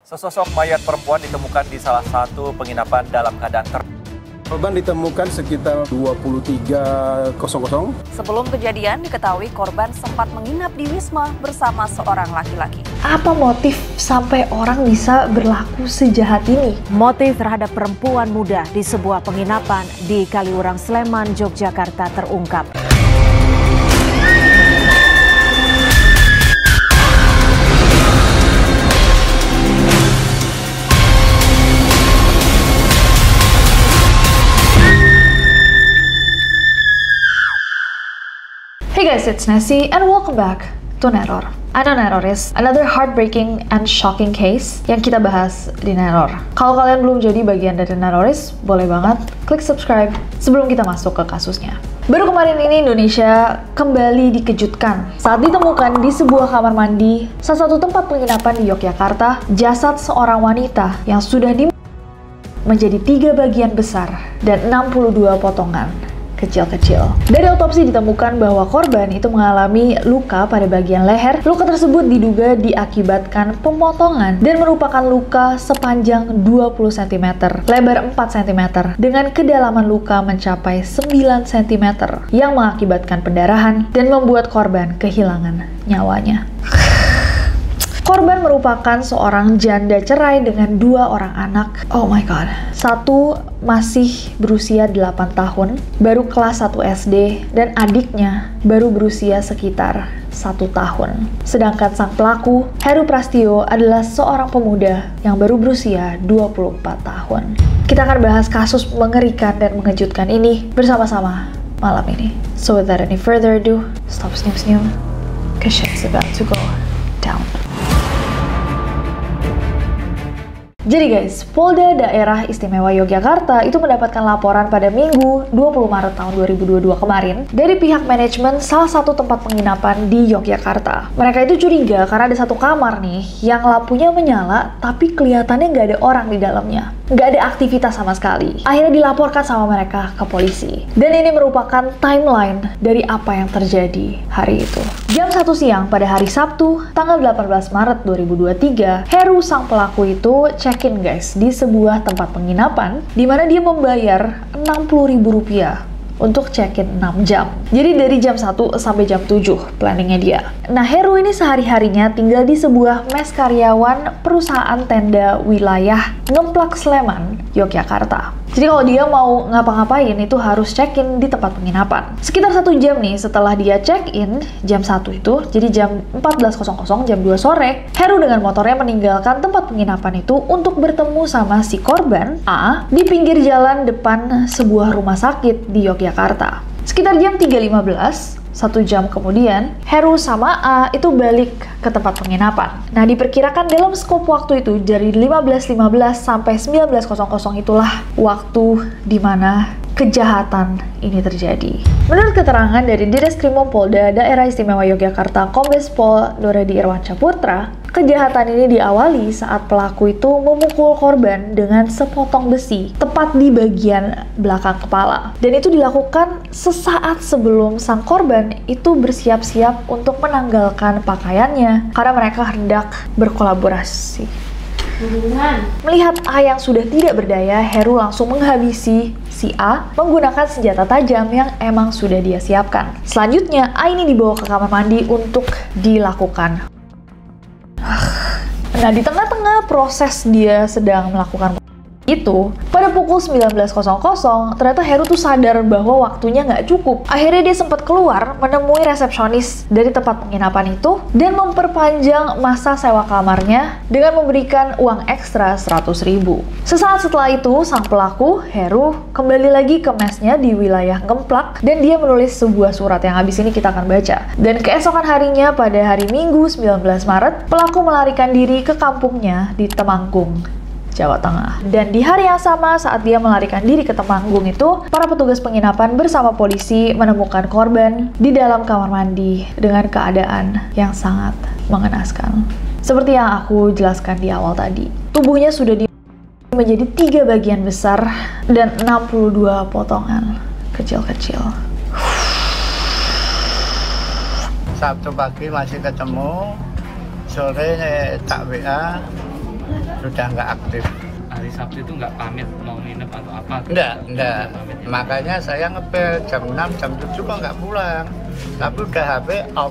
Sesosok mayat perempuan ditemukan di salah satu penginapan dalam keadaan Korban ditemukan sekitar 23.00. Sebelum kejadian, diketahui korban sempat menginap di Wisma bersama seorang laki-laki. Apa motif sampai orang bisa berlaku sejahat ini? Motif terhadap perempuan muda di sebuah penginapan di Kaliurang, Sleman, Yogyakarta terungkap. Hey guys, it's Nessie and welcome back to Neror. I know Neror is another heartbreaking and shocking case yang kita bahas di Neror. Kalau kalian belum jadi bagian dari Neroris, boleh banget klik subscribe sebelum kita masuk ke kasusnya. Baru kemarin ini Indonesia kembali dikejutkan saat ditemukan di sebuah kamar mandi salah satu tempat penginapan di Yogyakarta jasad seorang wanita yang sudah menjadi 3 bagian besar dan 62 potongan kecil-kecil. Dari otopsi ditemukan bahwa korban itu mengalami luka pada bagian leher. Luka tersebut diduga diakibatkan pemotongan dan merupakan luka sepanjang 20 cm, lebar 4 cm, dengan kedalaman luka mencapai 9 cm yang mengakibatkan pendarahan dan membuat korban kehilangan nyawanya. Korban merupakan seorang janda cerai dengan 2 orang anak. Oh my god. Satu masih berusia 8 tahun, baru kelas 1 SD, dan adiknya baru berusia sekitar 1 tahun. Sedangkan sang pelaku, Heru Prastio, adalah seorang pemuda yang baru berusia 24 tahun. Kita akan bahas kasus mengerikan dan mengejutkan ini bersama-sama malam ini. So without any further ado, stop senyum-senyum, cause shit's about to go down. Jadi guys, Polda Daerah Istimewa Yogyakarta itu mendapatkan laporan pada Minggu 20 Maret tahun 2022 kemarin dari pihak manajemen salah satu tempat penginapan di Yogyakarta. Mereka itu curiga karena ada satu kamar nih yang lampunya menyala tapi kelihatannya nggak ada orang di dalamnya. Nggak ada aktivitas sama sekali. Akhirnya dilaporkan sama mereka ke polisi. Dan ini merupakan timeline dari apa yang terjadi hari itu. Jam 1 siang pada hari Sabtu, tanggal 18 Maret 2023, Heru sang pelaku itu check-in guys di sebuah tempat penginapan di mana dia membayar Rp60.000 untuk check-in 6 jam. Jadi dari jam 1 sampai jam 7 planningnya dia. Nah, Heru ini sehari-harinya tinggal di sebuah mes karyawan perusahaan tenda wilayah Ngemplak, Sleman, Yogyakarta. Jadi kalau dia mau ngapa-ngapain itu harus check-in di tempat penginapan. Sekitar 1 jam nih setelah dia check-in, jam 1 itu, jadi jam 14.00, jam 2 sore, Heru dengan motornya meninggalkan tempat penginapan itu untuk bertemu sama si korban, A, di pinggir jalan depan sebuah rumah sakit di Yogyakarta. Sekitar jam 3.15, 1 jam kemudian, Heru sama A itu balik ke tempat penginapan. Nah, diperkirakan dalam skop waktu itu dari 15.15 sampai 19.00 itulah waktu di mana kejahatan ini terjadi. Menurut keterangan dari Direskrimum Polda Daerah Istimewa Yogyakarta Kombes Pol Nuredi Irwansyahputra, kejahatan ini diawali saat pelaku itu memukul korban dengan sepotong besi tepat di bagian belakang kepala. Dan itu dilakukan sesaat sebelum sang korban itu bersiap-siap untuk menanggalkan pakaiannya karena mereka hendak berkolaborasi. Melihat A yang sudah tidak berdaya, Heru langsung menghabisi si A menggunakan senjata tajam yang emang sudah dia siapkan. Selanjutnya, A ini dibawa ke kamar mandi untuk dilakukan. Nah, di tengah-tengah proses dia sedang melakukan itu, pada pukul 19.00 ternyata Heru tuh sadar bahwa waktunya nggak cukup. Akhirnya dia sempat keluar menemui resepsionis dari tempat penginapan itu dan memperpanjang masa sewa kamarnya dengan memberikan uang ekstra 100.000. Sesaat setelah itu, sang pelaku, Heru, kembali lagi ke mesnya di wilayah Ngemplak dan dia menulis sebuah surat yang habis ini kita akan baca. Dan keesokan harinya pada hari Minggu 19 Maret, pelaku melarikan diri ke kampungnya di Temanggung, Jawa Tengah. Dan di hari yang sama saat dia melarikan diri ke Temanggung itu, para petugas penginapan bersama polisi menemukan korban di dalam kamar mandi dengan keadaan yang sangat mengenaskan. Seperti yang aku jelaskan di awal tadi, tubuhnya sudah menjadi 3 bagian besar dan 62 potongan kecil-kecil. Sabtu pagi masih ketemu, sore tak WA, sudah nggak aktif. Hari Sabtu itu nggak pamit mau nginep atau apa? Enggak. Makanya saya ngepel jam 6, jam 7 kok nggak pulang. Tapi udah HP off.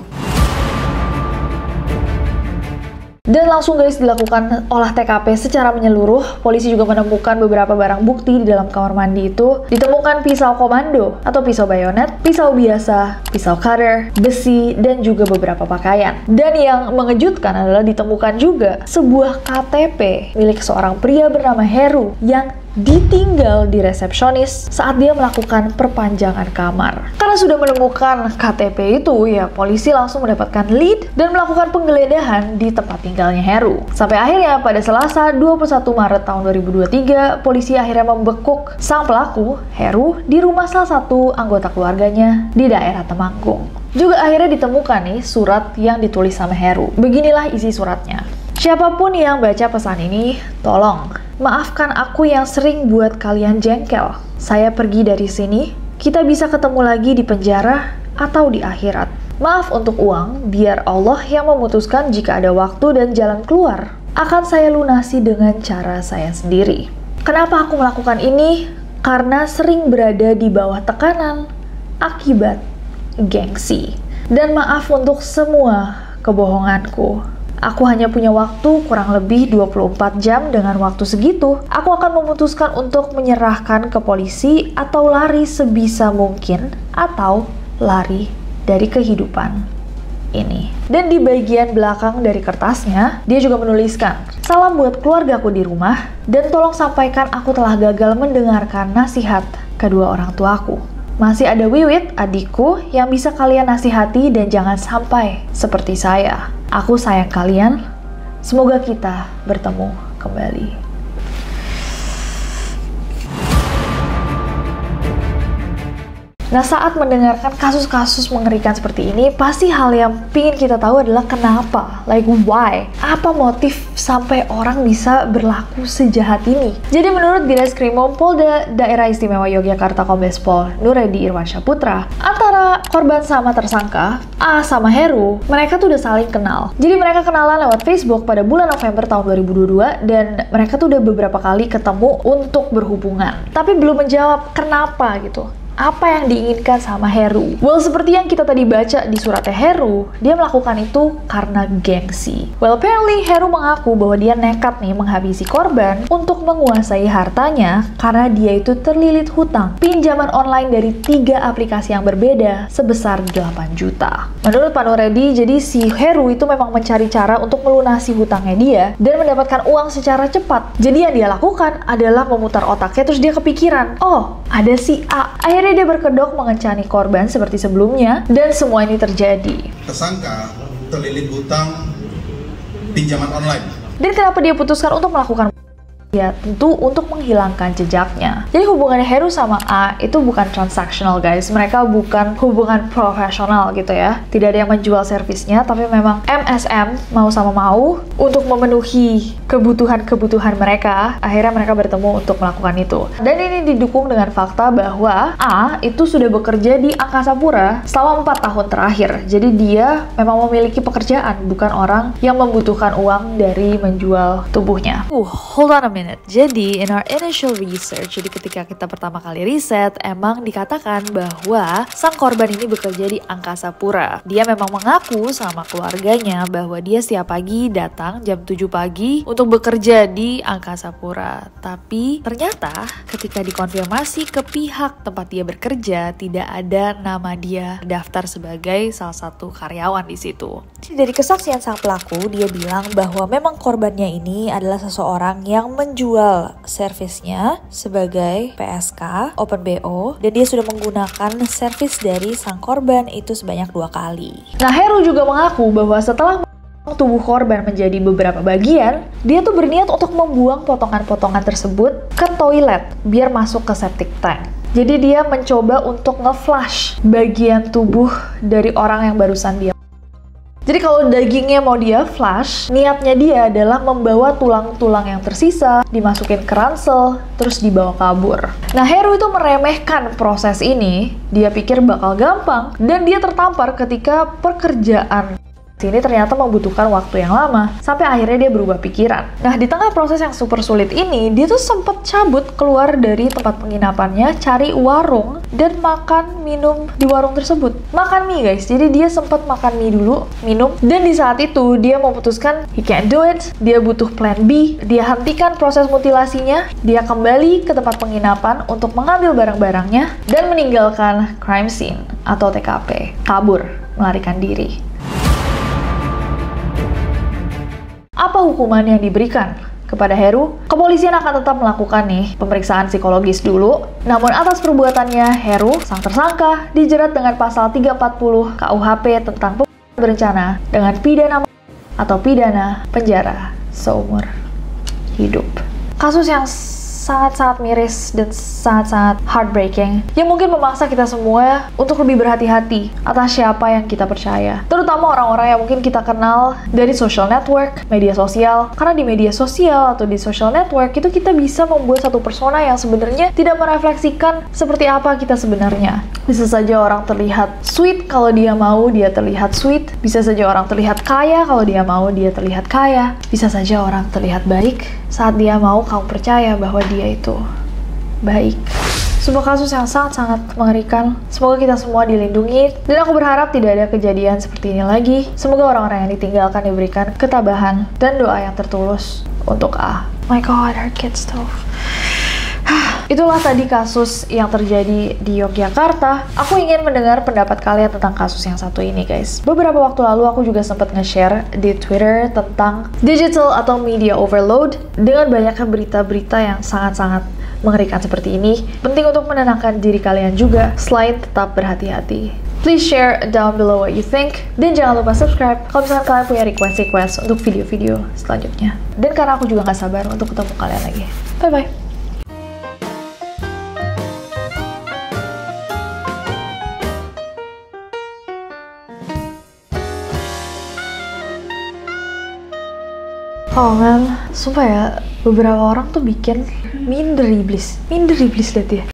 Dan langsung guys dilakukan olah TKP secara menyeluruh. Polisi juga menemukan beberapa barang bukti di dalam kamar mandi itu. Ditemukan pisau komando atau pisau bayonet, pisau biasa, pisau cutter, besi, dan juga beberapa pakaian. Dan yang mengejutkan adalah ditemukan juga sebuah KTP milik seorang pria bernama Heru yang ditinggal di resepsionis saat dia melakukan perpanjangan kamar. Karena sudah menemukan KTP itu, ya polisi langsung mendapatkan lead dan melakukan penggeledahan di tempat tinggalnya Heru. Sampai akhirnya pada Selasa 21 Maret tahun 2023, polisi akhirnya membekuk sang pelaku, Heru, di rumah salah satu anggota keluarganya di daerah Temanggung. Juga akhirnya ditemukan nih surat yang ditulis sama Heru. Beginilah isi suratnya. Siapapun yang baca pesan ini, tolong maafkan aku yang sering buat kalian jengkel. Saya pergi dari sini, kita bisa ketemu lagi di penjara atau di akhirat. Maaf untuk uang, biar Allah yang memutuskan jika ada waktu dan jalan keluar. Akan saya lunasi dengan cara saya sendiri. Kenapa aku melakukan ini? Karena sering berada di bawah tekanan akibat gengsi. Dan maaf untuk semua kebohonganku. Aku hanya punya waktu kurang lebih 24 jam. Dengan waktu segitu, aku akan memutuskan untuk menyerahkan ke polisi atau lari sebisa mungkin, atau lari dari kehidupan ini. Dan di bagian belakang dari kertasnya, dia juga menuliskan, salam buat keluargaku di rumah, dan tolong sampaikan aku telah gagal mendengarkan nasihat kedua orang tuaku. Masih ada Wiwit, adikku, yang bisa kalian nasihati dan jangan sampai seperti saya. Aku sayang kalian. Semoga kita bertemu kembali. Nah, saat mendengarkan kasus-kasus mengerikan seperti ini, pasti hal yang pingin kita tahu adalah kenapa, like why, apa motif sampai orang bisa berlaku sejahat ini. Jadi menurut Direskrimum Polda Daerah Istimewa Yogyakarta Kombes Pol Nuredi Irwansyah Putra, antara korban sama tersangka, A sama Heru, mereka tuh udah saling kenal. Jadi mereka kenalan lewat Facebook pada bulan November tahun 2022, dan mereka tuh udah beberapa kali ketemu untuk berhubungan. Tapi belum menjawab kenapa gitu. Apa yang diinginkan sama Heru? Well, seperti yang kita tadi baca di suratnya Heru, dia melakukan itu karena gengsi. Well, apparently Heru mengaku bahwa dia nekat nih menghabisi korban untuk menguasai hartanya karena dia itu terlilit hutang pinjaman online dari 3 aplikasi yang berbeda sebesar 8 juta. Menurut Pak Nuredi, jadi si Heru itu memang mencari cara untuk melunasi hutangnya dia dan mendapatkan uang secara cepat. Jadi yang dia lakukan adalah memutar otaknya, terus dia kepikiran, oh, ada si A. Akhirnya dia berkedok mengencani korban seperti sebelumnya, dan semua ini terjadi. Tersangka terlilit hutang pinjaman online. Dan kenapa dia putuskan untuk melakukan? Ya, tentu untuk menghilangkan jejaknya. Jadi hubungannya Heru sama A itu bukan transaksional guys. Mereka bukan hubungan profesional gitu ya. Tidak ada yang menjual servisnya, tapi memang MSM mau sama mau untuk memenuhi kebutuhan-kebutuhan mereka. Akhirnya mereka bertemu untuk melakukan itu. Dan ini didukung dengan fakta bahwa A itu sudah bekerja di Angkasa Pura selama 4 tahun terakhir. Jadi dia memang memiliki pekerjaan, bukan orang yang membutuhkan uang dari menjual tubuhnya. Hold on a minute. Jadi, in our initial research, jadi ketika kita pertama kali riset, emang dikatakan bahwa sang korban ini bekerja di Angkasa Pura. Dia memang mengaku sama keluarganya bahwa dia setiap pagi datang jam 7 pagi untuk bekerja di Angkasa Pura. Tapi ternyata ketika dikonfirmasi ke pihak tempat dia bekerja, tidak ada nama dia daftar sebagai salah satu karyawan di situ. Dari kesaksian sang pelaku, dia bilang bahwa memang korbannya ini adalah seseorang yang menjual servisnya sebagai PSK, Open BO, dan dia sudah menggunakan servis dari sang korban itu sebanyak 2 kali. Nah, Heru juga mengaku bahwa setelah tubuh korban menjadi beberapa bagian, dia tuh berniat untuk membuang potongan-potongan tersebut ke toilet biar masuk ke septic tank. Jadi dia mencoba untuk nge-flush bagian tubuh dari orang yang barusan dia. Jadi kalau dagingnya mau dia flush, niatnya dia adalah membawa tulang-tulang yang tersisa, dimasukin ke ransel, terus dibawa kabur. Nah, Heru itu meremehkan proses ini, dia pikir bakal gampang, dan dia tertampar ketika pekerjaan ini ternyata membutuhkan waktu yang lama, sampai akhirnya dia berubah pikiran. Nah, di tengah proses yang super sulit ini, dia tuh sempet cabut keluar dari tempat penginapannya, cari warung, dan makan minum di warung tersebut. Makan mie guys, jadi dia sempet makan mie dulu, minum, dan di saat itu dia memutuskan he can't do it, dia butuh plan B, dia hentikan proses mutilasinya, dia kembali ke tempat penginapan untuk mengambil barang-barangnya, dan meninggalkan crime scene atau TKP, kabur, melarikan diri. Apa hukuman yang diberikan kepada Heru? Kepolisian akan tetap melakukan pemeriksaan psikologis dulu. Namun atas perbuatannya, Heru, sang tersangka, dijerat dengan pasal 340 KUHP tentang pembunuhan berencana dengan pidana atau pidana penjara seumur hidup. Kasus yang sangat-sangat miris dan sangat-sangat heartbreaking yang mungkin memaksa kita semua untuk lebih berhati-hati atas siapa yang kita percaya, terutama orang-orang yang mungkin kita kenal dari social network, media sosial. Karena di media sosial atau di social network itu kita bisa membuat satu persona yang sebenarnya tidak merefleksikan seperti apa kita sebenarnya. Bisa saja orang terlihat sweet kalau dia mau, dia terlihat sweet. Bisa saja orang terlihat kaya kalau dia mau, dia terlihat kaya. Bisa saja orang terlihat baik saat dia mau kamu percaya bahwa dia itu baik. Sebuah kasus yang sangat-sangat mengerikan. Semoga kita semua dilindungi, dan aku berharap tidak ada kejadian seperti ini lagi. Semoga orang-orang yang ditinggalkan diberikan ketabahan dan doa yang tertulus untuk A. My God, her kids too. Itulah tadi kasus yang terjadi di Yogyakarta. Aku ingin mendengar pendapat kalian tentang kasus yang satu ini, guys. Beberapa waktu lalu aku juga sempat nge-share di Twitter tentang digital atau media overload dengan banyaknya berita-berita yang sangat-sangat mengerikan seperti ini. Penting untuk menenangkan diri kalian juga, selain tetap berhati-hati. Please share down below what you think, dan jangan lupa subscribe kalau misalkan kalian punya request untuk video-video selanjutnya. Dan karena aku juga gak sabar untuk ketemu kalian lagi. Bye-bye. Oh man, sumpah ya, beberapa orang tuh bikin minder iblis lihat ya.